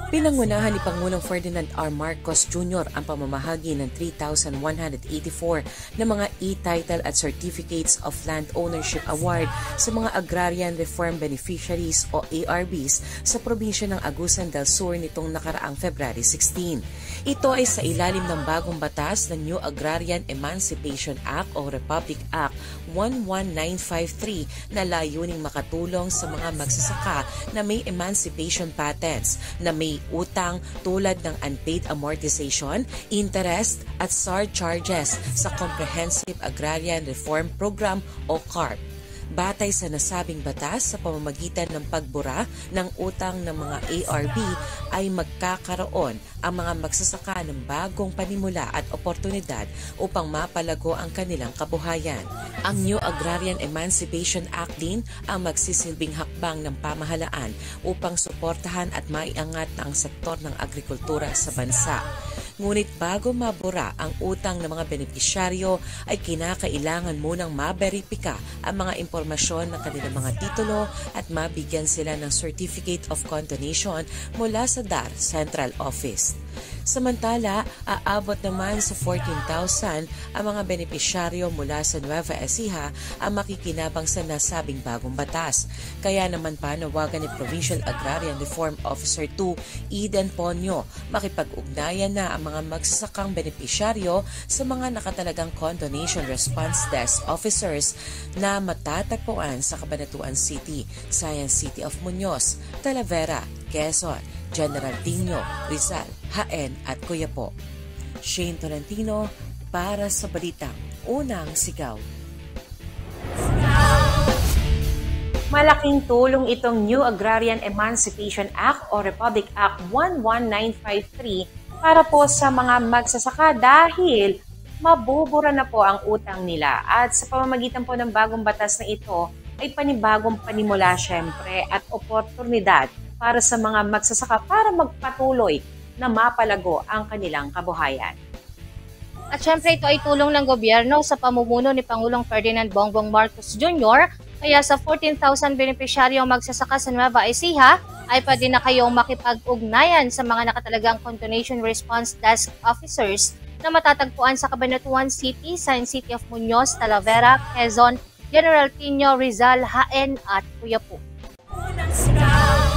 Pinangunahan ni Pangulong Ferdinand R. Marcos Jr. ang pamamahagi ng 3,184 na mga e-title at Certificates of Land Ownership Award sa mga Agrarian Reform Beneficiaries o ARBs sa probinsya ng Agusan del Sur nitong nakaraang February 16. Ito ay sa ilalim ng bagong batas ng New Agrarian Emancipation Act o Republic Act 11953 na layuning makatulong sa mga magsasaka na may emancipation patents na may utang tulad ng unpaid amortization, interest at surcharges sa Comprehensive Agrarian Reform Program o CARP. Batay sa nasabing batas, sa pamamagitan ng pagbura ng utang ng mga ARB ay magkakaroon ang mga magsasaka ng bagong panimula at oportunidad upang mapalago ang kanilang kabuhayan. Ang New Agrarian Emancipation Act din ang magsisilbing hakbang ng pamahalaan upang suportahan at maiangat ang sektor ng agrikultura sa bansa. Ngunit bago mabura ang utang ng mga benepisyaryo ay kinakailangan munang maberipika ang mga impormasyon ng kanilang mga titulo at mabigyan sila ng Certificate of Condonation mula sa DAR Central Office. Samantala, aabot naman sa 14,000 ang mga benepisyaryo mula sa Nueva Ecija ang makikinabang sa nasabing bagong batas. Kaya naman panawagan ni Provincial Agrarian Reform Officer 2 Eden Ponyo makipag-ugnayan na ang mga magsasakang benepisyaryo sa mga nakatalagang Condonation Response Desk Officers na matatagpuan sa Cabanatuan City, Science City of Muñoz, Talavera, Quezon, General Tinio, Rizal, Jaen at Coyapo. Shane Tolentino para sa Balitang Unang Sigaw. Malaking tulong itong New Agrarian Emancipation Act o Republic Act 11953 para po sa mga magsasaka dahil mabubura na po ang utang nila. At sa pamamagitan po ng bagong batas na ito ay panibagong panimula syempre at oportunidad para sa mga magsasaka para magpatuloy na mapalago ang kanilang kabuhayan. At syempre ito ay tulong ng gobyerno sa pamumuno ni Pangulong Ferdinand Bongbong Marcos Jr. Kaya sa 14,000 benepisyaryong magsasaka sa Nueva Ecija ay pwede na kayong makipag-ugnayan sa mga nakatalagang Condonation Response Desk Officers na matatagpuan sa Cabanatuan City, Science City of Muñoz, Talavera, Quezon, General Tinio, Rizal, Jaen at Coyapo.